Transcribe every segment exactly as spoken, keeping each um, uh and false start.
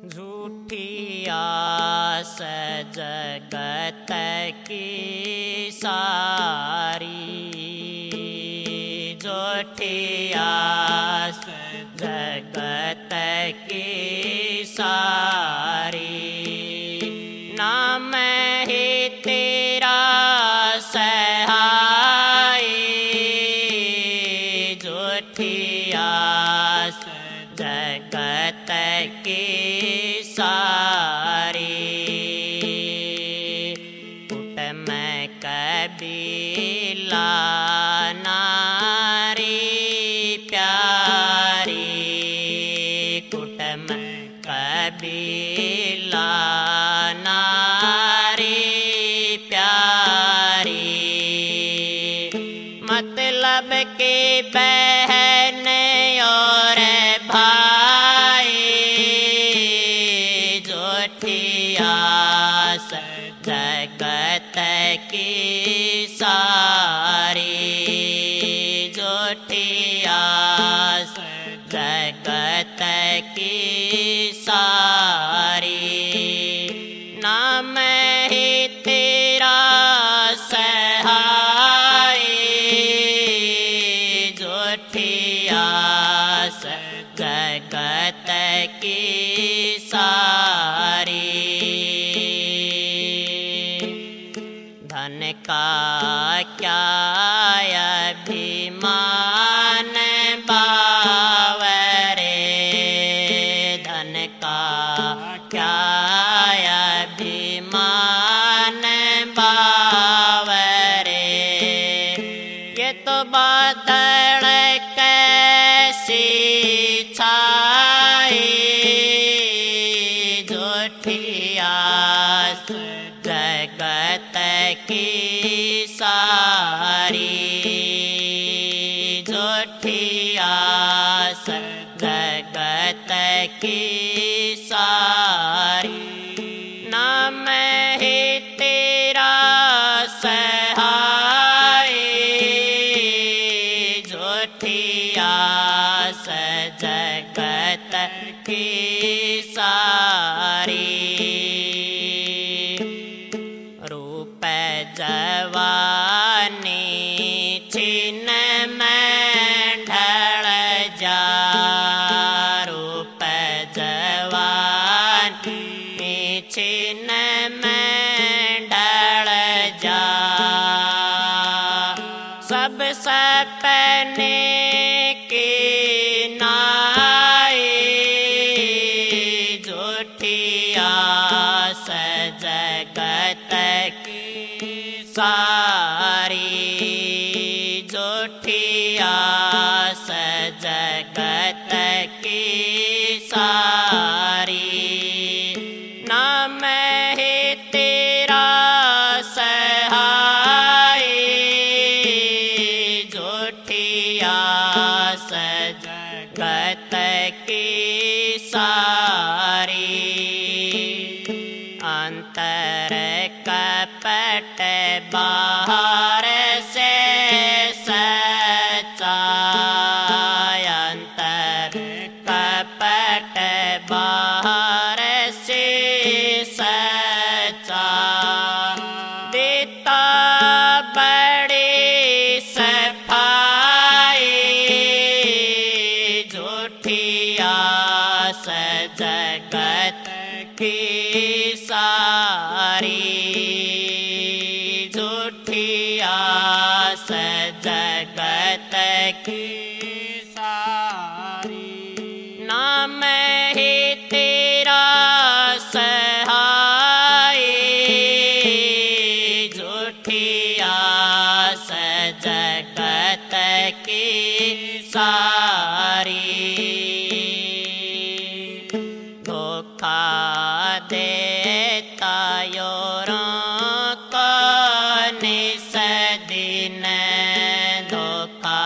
झूठी आस जगत की सारी, झूठी आस जगत की सारी। नाम ही तेरा सहाय, झूठी आस जगत की सारी। कुट में कबीला नारी प्यारी, कुट में कबीला नारी प्यारी। मतलब के बहन और भाई, झूठी आस जगत की सारी, झूठी आस जगत की सारी। नाम ही तेरा सहाय, झूठी आस जगत की सारी। धन का क्या अभिमान बावरे, धन का क्या अभिमान बावरे। ये तो बादल कैसी छाई, झूठी आस जगत की सारी, झूठी आस जगत की सारी। नाम ही तेरा सहाय, झूठी आस जगत की सारी। रूप जवानी छीन में ढल जा, रूप जवानी छीन में ढल जा। सब सपने की नाई, झूठी आस जगत की सारी, झूठी आस जगत की सारी। नाम ही तेरा सहाय, झूठी आस जगत की सारी। अंतर कपट बाहर से सच्चा, अंतर कपट बाहर से सच्चा। देता बड़ी सफाई, झूठी आस जगत की सारी, झूठी आस जगत की सारी। नाम ही तेरा सहाय, झूठी आस जगत की सारी। धोखा देता योरों को निस दिन, धोखा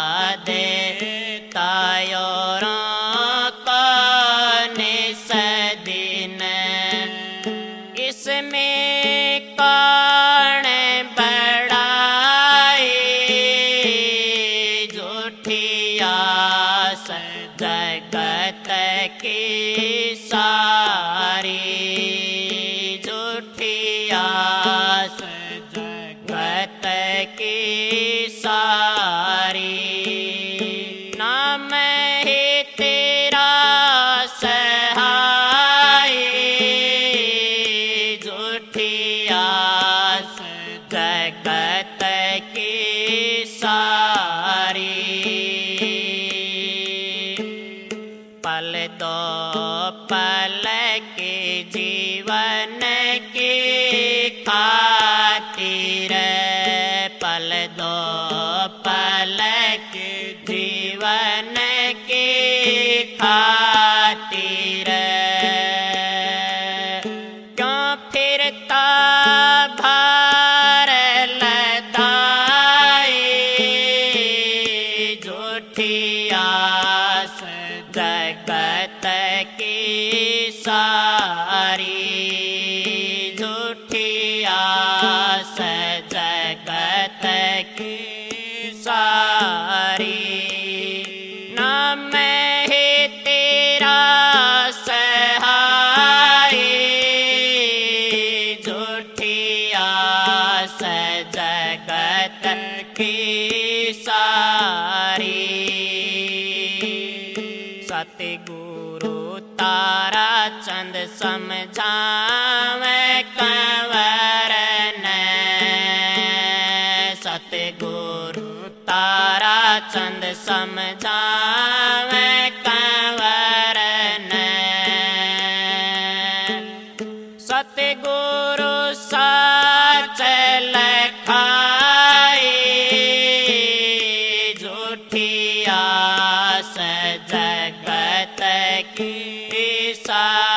देता योरों को निस दिन। इसमें कौन बड़ाई, झूठी आस जगत की सारी, झूठी आस जगत की सारी। नाम ही तेरा सहाय, झूठी आस जगत की सारी। पल दो पल के जीवन की खातिर, पल दो पल के जीवन की खातिर, क्यों फिरता भार लदाई, झूठी आस जगत की सारी, झूठी आस जगत की सारी। नाम ही तेरा सहाय, झूठी आस जगत की सारी। सतगुरु तारा चंद समझावे कंवर ने, सतगुरु तारा चंद समझावे कंवर ने। सतगुरु साच लखाई, झूठी आस जगत की सारी।